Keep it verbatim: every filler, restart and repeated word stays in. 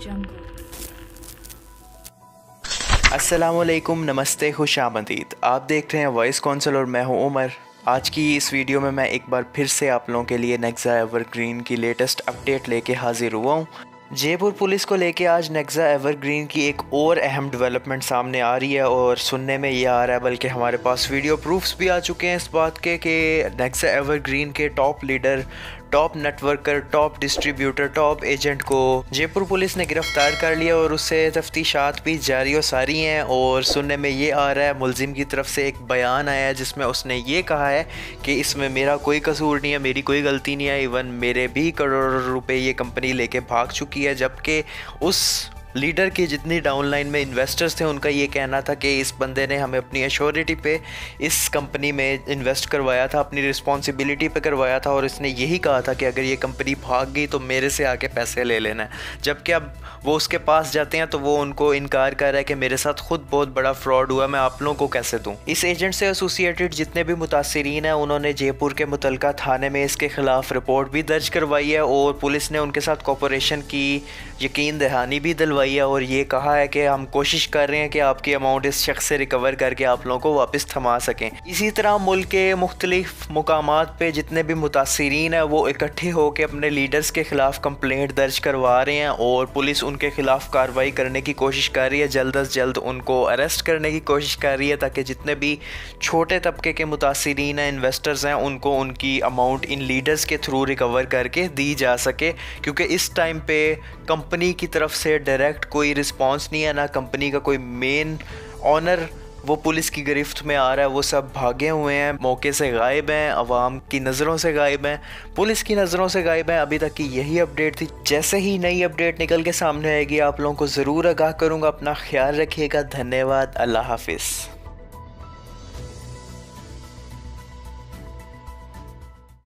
अस्सलामुअलैकुम, नमस्ते, खुश आमदीद। आप देख रहे हैं वॉइस काउंसिल और मैं हूं उमर। आज की इस वीडियो में मैं एक बार फिर से आप लोगों के लिए नेक्सा एवरग्रीन की लेटेस्ट अपडेट लेके हाजिर हुआ हूं। जयपुर पुलिस को लेके आज नेक्सा एवरग्रीन की एक और अहम डेवलपमेंट सामने आ रही है और सुनने में ये आ रहा है, बल्कि हमारे पास वीडियो प्रूफ्स भी आ चुके हैं इस बात के कि नेक्सा एवरग्रीन के top leader, top networker, top distributor, top agent को जयपुर पुलिस ने गिरफ़्तार कर लिया और उससे तफ्तीशात भी जारी और सारी हैं। और सुनने में ये आ रहा है, मुलजिम की तरफ से एक बयान आया है जिसमें उसने ये कहा है कि इसमें मेरा कोई कसूर नहीं है, मेरी कोई गलती नहीं है, इवन मेरे भी करोड़ों रुपए ये कंपनी लेके भाग चुकी है। जबकि उस लीडर की जितनी डाउनलाइन में इन्वेस्टर्स थे उनका ये कहना था कि इस बंदे ने हमें अपनी एश्योरिटी पे इस कंपनी में इन्वेस्ट करवाया था, अपनी रिस्पॉन्सिबिलिटी पे करवाया था और इसने यही कहा था कि अगर ये कंपनी भाग गई तो मेरे से आके पैसे ले लेना है। जबकि अब वो उसके पास जाते हैं तो वो उनको इनकार कर रहा है कि मेरे साथ खुद बहुत बड़ा फ्रॉड हुआ, मैं आप लोगों को कैसे दूँ। इस एजेंट से एसोसिएटेड जितने भी मुतासिरीन हैं उन्होंने जयपुर के मुतलका थाने में इसके ख़िलाफ़ रिपोर्ट भी दर्ज करवाई है और पुलिस ने उनके साथ कॉपरेशन की यकीन दहानी भी दिलवाई है और ये कहा है कि हम कोशिश कर रहे हैं कि आपकी अमाउंट इस शख्स से रिकवर करके आप लोगों को वापस थमा सकें। इसी तरह मुल्क के मुख्तलिफ मुकामात पे जितने भी मुतासिरीन हैं वो इकट्ठे होकर अपने लीडर्स के ख़िलाफ़ कंप्लेंट दर्ज करवा रहे हैं और पुलिस उनके ख़िलाफ़ कार्रवाई करने की कोशिश कर रही है, जल्द अज जल्द उनको अरेस्ट करने की कोशिश कर रही है ताकि जितने भी छोटे तबके के मुतासिरीन हैं, इन्वेस्टर्स हैं, उनको उनकी अमाउंट इन लीडर्स के थ्रू रिकवर करके दी जा सके। क्योंकि इस टाइम पे कंपनी की तरफ से डायरेक्ट कोई रिस्पांस नहीं है, ना कंपनी का कोई मेन ऑनर वो पुलिस की गिरफ्त में आ रहा है, वो सब भागे हुए हैं, मौके से गायब हैं, अवाम की नज़रों से गायब हैं, पुलिस की नज़रों से गायब हैं। अभी तक की यही अपडेट थी। जैसे ही नई अपडेट निकल के सामने आएगी आप लोगों को ज़रूर आगाह करूँगा। अपना ख्याल रखिएगा। धन्यवाद। अल्लाह हाफिज़।